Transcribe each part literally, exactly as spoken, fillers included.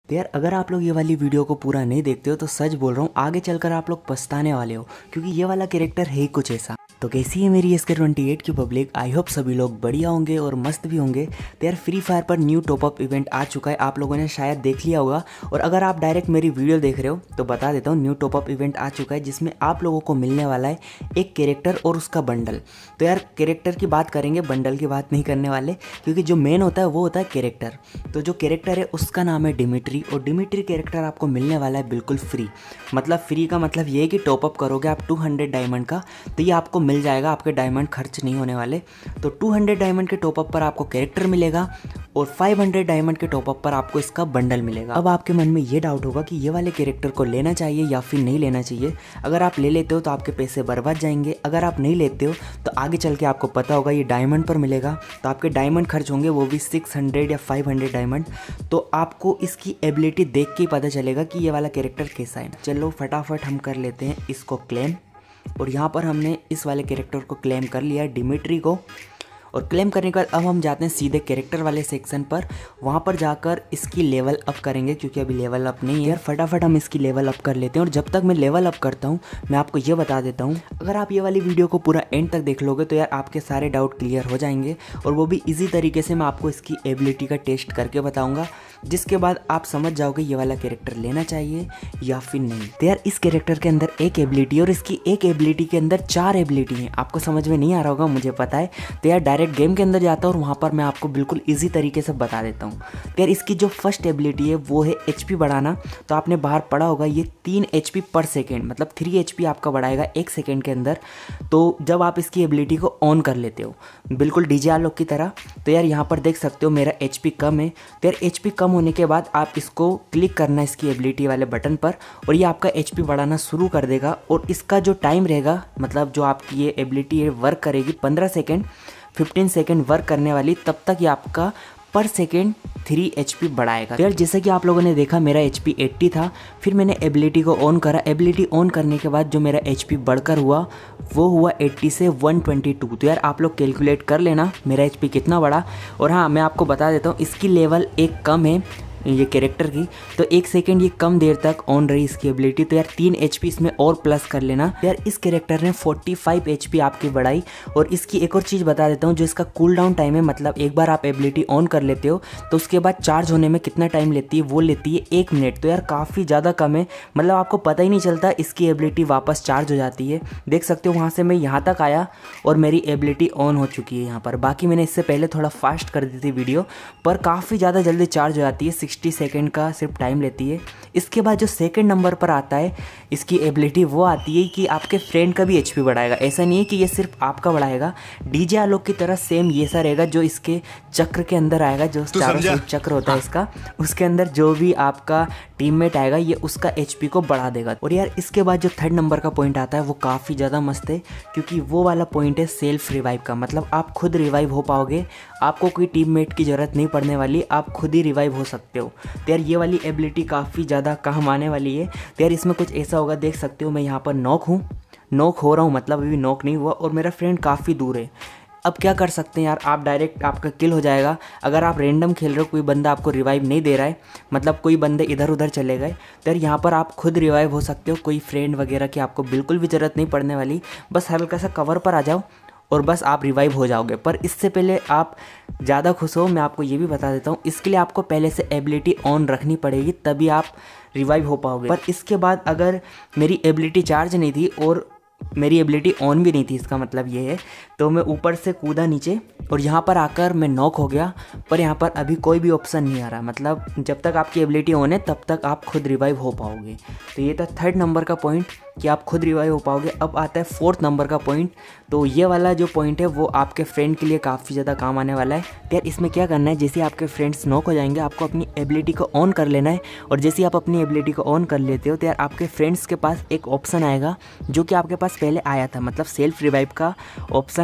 तो यार अगर आप लोग ये वाली वीडियो को पूरा नहीं देखते हो तो सच बोल रहा हूँ, आगे चलकर आप लोग पछताने वाले हो, क्योंकि ये वाला कैरेक्टर है ही कुछ ऐसा। तो कैसी है मेरी एस के ट्वेंटी एट की पब्लिक, आई होप सभी लोग बढ़िया होंगे और मस्त भी होंगे। तो यार फ्री फायर पर न्यू टॉपअप इवेंट आ चुका है, आप लोगों ने शायद देख लिया होगा। और अगर आप डायरेक्ट मेरी वीडियो देख रहे हो तो बता देता हूँ, न्यू टॉपअप इवेंट आ चुका है जिसमें आप लोगों को मिलने वाला है एक कैरेक्टर और उसका बंडल। तो यार कैरेक्टर की बात करेंगे, बंडल की बात नहीं करने वाले, क्योंकि जो मेन होता है वो होता है कैरेक्टर। तो जो कैरेक्टर है उसका नाम है डिमिट्री, और डिमिट्री कैरेक्टर आपको मिलने वाला है बिल्कुल फ्री। मतलब फ्री का मतलब ये है कि टॉपअप करोगे आप टू हंड्रेड डायमंड का तो ये आपको मिल जाएगा, आपके डायमंड खर्च नहीं होने वाले। तो टू हंड्रेड डायमंड के टॉपअप पर आपको कैरेक्टर मिलेगा और फाइव हंड्रेड डायमंड के टॉपअप पर आपको इसका बंडल मिलेगा। अब आपके मन में ये डाउट होगा कि ये वाले कैरेक्टर को लेना चाहिए या फिर नहीं लेना चाहिए। अगर आप ले लेते हो तो आपके पैसे बर्बाद जाएंगे, अगर आप नहीं लेते हो तो आगे चल के आपको पता होगा ये डायमंड पर मिलेगा, तो आपके डायमंड खर्च होंगे वो भी सिक्स हंड्रेड या फाइव हंड्रेड डायमंड। तो आपको इसकी एबिलिटी देख के ही पता चलेगा कि ये वाला कैरेक्टर कैसा है। चलो फटाफट हम कर लेते हैं इसको क्लेम। और यहाँ पर हमने इस वाले कैरेक्टर को क्लेम कर लिया है, डिमिट्री को। और क्लेम करने के बाद अब हम जाते हैं सीधे कैरेक्टर वाले सेक्शन पर, वहाँ पर जाकर इसकी लेवल अप करेंगे, क्योंकि अभी लेवल अप नहीं है। यार फटाफट हम इसकी लेवल अप कर लेते हैं। और जब तक मैं लेवल अप करता हूँ मैं आपको ये बता देता हूँ, अगर आप ये वाली वीडियो को पूरा एंड तक देख लोगे तो यार आपके सारे डाउट क्लियर हो जाएंगे, और वो भी ईजी तरीके से मैं आपको इसकी एबिलिटी का टेस्ट करके बताऊँगा, जिसके बाद आप समझ जाओगे ये वाला कैरेक्टर लेना चाहिए या फिर नहीं। तो यार इस कैरेक्टर के अंदर एक एबिलिटी और इसकी एक एबिलिटी के अंदर चार एबिलिटी है, आपको समझ में नहीं आ रहा होगा मुझे पता है। तो यार डायरेक्ट गेम के अंदर जाता हूँ और वहाँ पर मैं आपको बिल्कुल इजी तरीके से बता देता हूँ। तो यार इसकी जो फर्स्ट एबिलिटी है वो है एचपी बढ़ाना। तो आपने बाहर पढ़ा होगा ये तीन एचपी पर सेकेंड, मतलब थ्री एचपी आपका बढ़ाएगा एक सेकेंड के अंदर। तो जब आप इसकी एबिलिटी को ऑन कर लेते हो बिल्कुल डीजे आलोक की तरह, तो यार यहाँ पर देख सकते हो मेरा एचपी कम है। तो यार एचपी कम होने के बाद आप इसको क्लिक करना इसकी एबिलिटी वाले बटन पर, और ये आपका एचपी बढ़ाना शुरू कर देगा। और इसका जो टाइम रहेगा, मतलब जो आपकी ये एबिलिटी है वर्क करेगी पंद्रह सेकेंड फिफ्टीन सेकेंड वर्क करने वाली, तब तक ये आपका पर सेकेंड थ्री एचपी बढ़ाएगा। तो यार जैसे कि आप लोगों ने देखा मेरा एचपी एट्टी था, फिर मैंने एबिलिटी को ऑन करा। एबिलिटी ऑन करने के बाद जो मेरा एचपी बढ़कर हुआ वो हुआ एट्टी से वन ट्वेंटी टू। तो यार आप लोग कैलकुलेट कर लेना मेरा एचपी कितना बढ़ा। और हाँ मैं आपको बता देता हूँ, इसकी लेवल एक कम है ये कैरेक्टर की, तो एक सेकेंड ये कम देर तक ऑन रही इसकी एबिलिटी। तो यार तीन एचपी इसमें और प्लस कर लेना। तो यार इस कैरेक्टर ने फोर्टी फाइव एचपी आपकी बढ़ाई। और इसकी एक और चीज़ बता देता हूँ, जो इसका कूल डाउन टाइम है, मतलब एक बार आप एबिलिटी ऑन कर लेते हो तो उसके बाद चार्ज होने में कितना टाइम लेती है, वो लेती है एक मिनट। तो यार काफ़ी ज़्यादा कम है, मतलब आपको पता ही नहीं चलता इसकी एबिलिटी वापस चार्ज हो जाती है। देख सकते हो वहाँ से मैं यहाँ तक आया और मेरी एबिलिटी ऑन हो चुकी है यहाँ पर। बाकी मैंने इससे पहले थोड़ा फास्ट कर दी थी वीडियो, पर काफ़ी ज़्यादा जल्दी चार्ज हो जाती है, सिक्सटी सेकेंड का सिर्फ टाइम लेती है। इसके बाद जो सेकंड नंबर पर आता है इसकी एबिलिटी, वो आती है कि आपके फ्रेंड का भी एचपी बढ़ाएगा। ऐसा नहीं है कि ये सिर्फ आपका बढ़ाएगा, डीजे आलोक की तरह सेम ये सा रहेगा, जो इसके चक्र के अंदर आएगा, जो चारों साइड चक्र होता है इसका, उसके अंदर जो भी आपका टीममेट आएगा ये उसका एचपी को बढ़ा देगा। और यार इसके बाद जो थर्ड नंबर का पॉइंट आता है वो काफ़ी ज़्यादा मस्त है, क्योंकि वो वाला पॉइंट है सेल्फ रिवाइव का। मतलब आप खुद रिवाइव हो पाओगे, आपको कोई टीममेट की ज़रूरत नहीं पड़ने वाली, आप खुद ही रिवाइव हो सकते हो। तो यार ये वाली एबिलिटी काफ़ी ज़्यादा काम आने वाली है। तो यार इसमें कुछ ऐसा होगा, देख सकते हो मैं यहाँ पर नॉक हूँ, नॉक हो रहा हूँ, मतलब अभी नॉक नहीं हुआ, और मेरा फ्रेंड काफ़ी दूर है। अब क्या कर सकते हैं यार, आप डायरेक्ट आपका किल हो जाएगा। अगर आप रैंडम खेल रहे हो, कोई बंदा आपको रिवाइव नहीं दे रहा है, मतलब कोई बंदे इधर उधर चले गए, तो यार यहाँ पर आप खुद रिवाइव हो सकते हो। कोई फ्रेंड वगैरह की आपको बिल्कुल भी ज़रूरत नहीं पड़ने वाली, बस हल्का सा कवर पर आ जाओ और बस आप रिवाइव हो जाओगे। पर इससे पहले आप ज़्यादा खुश हो, मैं आपको ये भी बता देता हूँ, इसके लिए आपको पहले से एबिलिटी ऑन रखनी पड़ेगी, तभी आप रिवाइव हो पाओगे। पर इसके बाद अगर मेरी एबिलिटी चार्ज नहीं थी और मेरी एबिलिटी ऑन भी नहीं थी, इसका मतलब ये है, तो मैं ऊपर से कूदा नीचे और यहाँ पर आकर मैं नॉक हो गया। पर यहाँ पर अभी कोई भी ऑप्शन नहीं आ रहा, मतलब जब तक आपकी एबिलिटी ऑन है तब तक आप खुद रिवाइव हो पाओगे। तो ये था थर्ड नंबर का पॉइंट कि आप खुद रिवाइव हो पाओगे। अब आता है फोर्थ नंबर का पॉइंट। तो ये वाला जो पॉइंट है वो आपके फ्रेंड के लिए काफ़ी ज़्यादा काम आने वाला है। तो यार इसमें क्या करना है, जैसे आपके फ्रेंड्स नॉक हो जाएंगे आपको अपनी एबिलिटी को ऑन कर लेना है, और जैसे आप अपनी एबिलिटी को ऑन कर लेते हो तो यार आपके फ्रेंड्स के पास एक ऑप्शन आएगा जो कि आपके पास पहले आया था, मतलब सेल्फ रिवाइव का ऑप्शन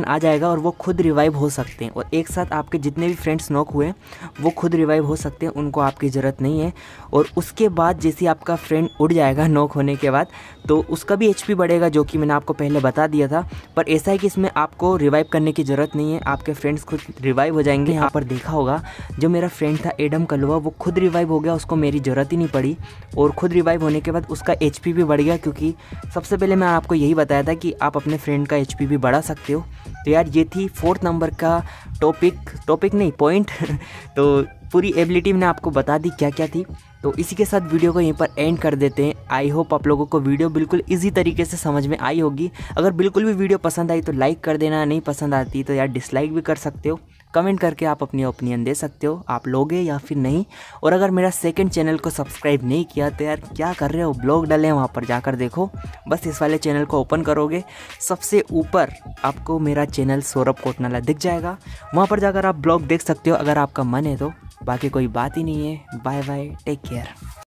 आ जाएगा और वो खुद रिवाइव हो सकते हैं, और एक साथ आपके जितने भी फ्रेंड्स नॉक हुए वो खुद रिवाइव हो सकते हैं, उनको आपकी ज़रूरत नहीं है। और उसके बाद जैसे आपका फ्रेंड उड़ जाएगा नॉक होने के बाद, तो उसका भी एचपी बढ़ेगा, जो कि मैंने आपको पहले बता दिया था। पर ऐसा है कि इसमें आपको रिवाइव करने की ज़रूरत नहीं है, आपके फ्रेंड्स खुद रिवाइव हो जाएंगे। यहाँ पर देखा होगा जो मेरा फ्रेंड था एडम कलवा, वो खुद रिवाइव हो गया, उसको मेरी ज़रूरत ही नहीं पड़ी। और खुद रिवाइव होने के बाद उसका एचपी भी बढ़ गया, क्योंकि सबसे पहले मैं आपको यही बताया था कि आप अपने फ्रेंड का एचपी भी बढ़ा सकते हो। तो यार ये थी फोर्थ नंबर का टॉपिक टॉपिक नहीं पॉइंट तो पूरी एबिलिटी मैंने आपको बता दी क्या क्या थी। तो इसी के साथ वीडियो को यहीं पर एंड कर देते हैं। आई होप आप लोगों को वीडियो बिल्कुल इजी तरीके से समझ में आई होगी। अगर बिल्कुल भी वीडियो पसंद आई तो लाइक कर देना, नहीं पसंद आती तो यार डिसलाइक भी कर सकते हो। कमेंट करके आप अपनी ओपिनियन दे सकते हो, आप लोगे या फिर नहीं। और अगर मेरा सेकंड चैनल को सब्सक्राइब नहीं किया तो यार क्या कर रहे हो, ब्लॉग डाले हैं वहाँ पर जाकर देखो। बस इस वाले चैनल को ओपन करोगे, सबसे ऊपर आपको मेरा चैनल सौरभ कोटनाला दिख जाएगा, वहाँ पर जाकर आप ब्लॉग देख सकते हो अगर आपका मन है तो। बाकी कोई बात ही नहीं है। Bye bye, take care.